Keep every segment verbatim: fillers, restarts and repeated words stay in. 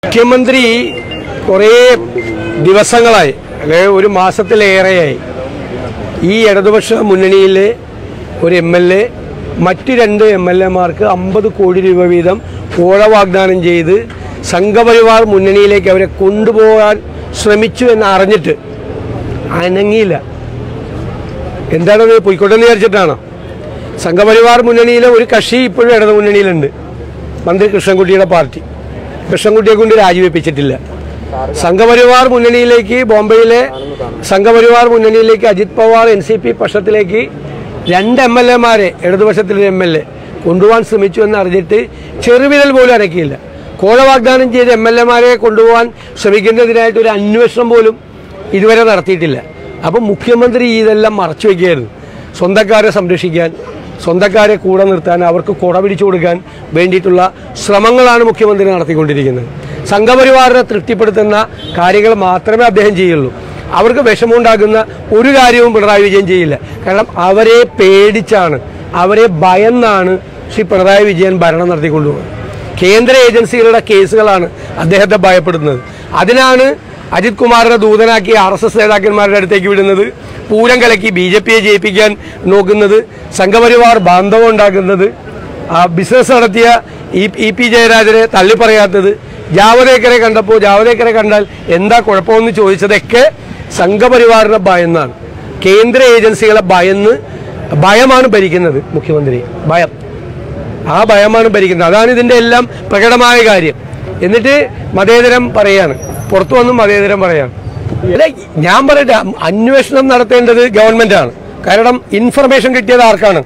മുഖ്യമന്ത്രി കുറേ ദിവസങ്ങളായി അല്ലെ ഒരു മാസത്തിലേറെയായി ഈ ഇടതുപക്ഷ മുന്നണിയിലെ ഒരു എം എൽ എ മറ്റ് രണ്ട് എം എൽ എമാർക്ക് അമ്പത് കോടി രൂപ വീതം കോഴ വാഗ്ദാനം ചെയ്ത് സംഘപരിവാർ മുന്നണിയിലേക്ക് അവരെ കൊണ്ടുപോകാൻ ശ്രമിച്ചു എന്ന് അറിഞ്ഞിട്ട് അനങ്ങിയില്ല. എന്താണത്? പോയിക്കോട്ടെ എന്ന് വിചാരിച്ചിട്ടാണോ? സംഘപരിവാർ മുന്നണിയിലെ ഒരു കക്ഷി ഇപ്പോഴും ഇടതു മുന്നണിയിലുണ്ട്, മന്ത്രി കൃഷ്ണൻകുട്ടിയുടെ പാർട്ടി. കൃഷ്ണൻകുട്ടിയെ കൊണ്ട് രാജിവെപ്പിച്ചിട്ടില്ല. സംഘപരിവാർ മുന്നണിയിലേക്ക് ബോംബെയിലെ സംഘപരിവാർ മുന്നണിയിലേക്ക് Ajit Pawar N C P പക്ഷത്തിലേക്ക് രണ്ട് എം എൽ എമാരെ ഇടതുപക്ഷത്തിലെ എം എൽ എ കൊണ്ടുപോകാൻ ശ്രമിച്ചു എന്ന് അറിഞ്ഞിട്ട് ചെറുവിരൽ പോലും അനക്കിയില്ല. കോഴ വാഗ്ദാനം ചെയ്ത് എം എൽ എമാരെ കൊണ്ടുപോകാൻ ശ്രമിക്കുന്നതിനായിട്ട് ഒരു അന്വേഷണം പോലും ഇതുവരെ നടത്തിയിട്ടില്ല. അപ്പം മുഖ്യമന്ത്രി ഇതെല്ലാം മറച്ചു വയ്ക്കുകയായിരുന്നു. സ്വന്തക്കാരെ സംരക്ഷിക്കാൻ, സ്വന്തക്കാരെ കൂടെ നിർത്താൻ, അവർക്ക് കുട പിടിച്ചു കൊടുക്കാൻ വേണ്ടിയിട്ടുള്ള ശ്രമങ്ങളാണ് മുഖ്യമന്ത്രി നടത്തിക്കൊണ്ടിരിക്കുന്നത്. സംഘപരിവാറിനെ തൃപ്തിപ്പെടുത്തുന്ന കാര്യങ്ങൾ മാത്രമേ അദ്ദേഹം ചെയ്യുള്ളൂ. അവർക്ക് വിഷമമുണ്ടാക്കുന്ന ഒരു കാര്യവും പിണറായി വിജയൻ ചെയ്യില്ല. കാരണം അവരെ പേടിച്ചാണ്, അവരെ ഭയന്നാണ് ശ്രീ പിണറായി വിജയൻ ഭരണം നടത്തിക്കൊണ്ടുപോകുന്നത്. കേന്ദ്ര ഏജൻസികളുടെ കേസുകളാണ് അദ്ദേഹത്തെ ഭയപ്പെടുന്നത്. അതിനാണ് അജിത് കുമാറിനെ ദൂതനാക്കി ആർ എസ് എസ് നേതാക്കന്മാരുടെ അടുത്തേക്ക് വിടുന്നത്, പൂരം കലക്കി ബി ജെ പിയെ ജയിപ്പിക്കാൻ നോക്കുന്നത്, സംഘപരിവാർ ബാന്ധവം ഉണ്ടാക്കുന്നത്, ബിസിനസ് നടത്തിയ ഇ പി ജയരാജനെ തള്ളിപ്പറയാത്തത്, ജാവദേക്കറെ കണ്ടപ്പോൾ ജാവദേക്കറെ കണ്ടാൽ എന്താ കുഴപ്പമെന്ന് ചോദിച്ചതൊക്കെ സംഘപരിവാറിനെ ഭയന്നാണ്. കേന്ദ്ര ഏജൻസികളെ ഭയന്ന് ഭയമാണ് ഭരിക്കുന്നത് മുഖ്യമന്ത്രി. ഭയം, ആ ഭയമാണ് ഭരിക്കുന്നത്. അതാണ് ഇതിൻ്റെ എല്ലാം പ്രകടമായ കാര്യം. എന്നിട്ട് മതേതരം പറയാണ്, പുറത്തു വന്നും മതേതരം പറയാണ്. അല്ല, ഞാൻ പറയട്ടെ, അന്വേഷണം നടത്തേണ്ടത് ഗവൺമെന്റാണ്. കാരണം ഇൻഫർമേഷൻ കിട്ടിയത് ആർക്കാണ്?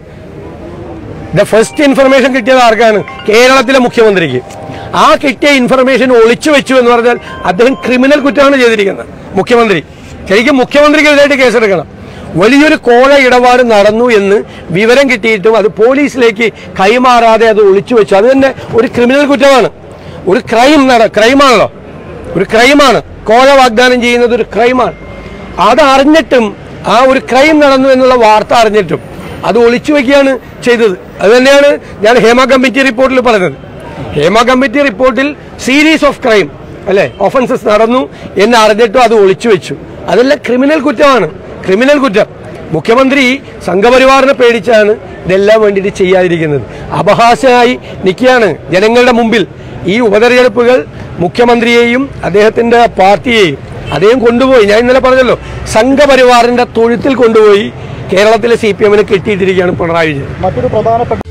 ദ ഫസ്റ്റ് ഇൻഫർമേഷൻ കിട്ടിയത് ആർക്കാണ്? കേരളത്തിലെ മുഖ്യമന്ത്രിക്ക്. ആ കിട്ടിയ ഇൻഫർമേഷൻ ഒളിച്ചു വെച്ചു എന്ന് പറഞ്ഞാൽ അദ്ദേഹം ക്രിമിനൽ കുറ്റമാണ് ചെയ്തിരിക്കുന്നത്. മുഖ്യമന്ത്രി ശരിക്കും മുഖ്യമന്ത്രിക്കെതിരായിട്ട് കേസെടുക്കണം. വലിയൊരു കോഴ ഇടപാട് നടന്നു എന്ന് വിവരം കിട്ടിയിട്ടും അത് പോലീസിലേക്ക് കൈമാറാതെ അത് ഒളിച്ചു വെച്ചു. അത് തന്നെ ഒരു ക്രിമിനൽ കുറ്റമാണ്, ഒരു ക്രൈം നട ക്രൈമാണല്ലോ ഒരു ക്രൈമാണ്. കോഴ വാഗ്ദാനം ചെയ്യുന്നത് ഒരു ക്രൈമാണ്. അത് അറിഞ്ഞിട്ടും, ആ ഒരു ക്രൈം നടന്നു എന്നുള്ള വാർത്ത അറിഞ്ഞിട്ടും അത് ഒളിച്ചു വയ്ക്കുകയാണ് ചെയ്തത്. അത് തന്നെയാണ് ഞാൻ ഹേമ കമ്മിറ്റി റിപ്പോർട്ടിൽ പറഞ്ഞത്. ഹേമ കമ്മിറ്റി റിപ്പോർട്ടിൽ സീരീസ് ഓഫ് ക്രൈം അല്ലെ ഒഫൻസസ് നടന്നു എന്ന് അറിഞ്ഞിട്ടും അത് ഒളിച്ചു വെച്ചു. അതെല്ലാം ക്രിമിനൽ കുറ്റമാണ്, ക്രിമിനൽ കുറ്റം. മുഖ്യമന്ത്രി സംഘപരിവാറിനെ പേടിച്ചാണ് ഇതെല്ലാം വേണ്ടിയിട്ട് ചെയ്യാതിരിക്കുന്നത്. അപഹാസ്യമായി നിൽക്കുകയാണ് ജനങ്ങളുടെ മുമ്പിൽ. ഈ ഉപതെരഞ്ഞെടുപ്പുകൾ മുഖ്യമന്ത്രിയെയും അദ്ദേഹത്തിന്റെ പാർട്ടിയെയും അദ്ദേഹം കൊണ്ടുപോയി, ഞാൻ ഇന്നലെ പറഞ്ഞല്ലോ, സംഘപരിവാറിന്റെ തൊഴുത്തിൽ കൊണ്ടുപോയി കേരളത്തിലെ സി പി എമ്മിനെ കെട്ടിയിട്ടിരിക്കുകയാണ് പിണറായി വിജയൻ. മറ്റൊരു പ്രധാനപ്പെട്ട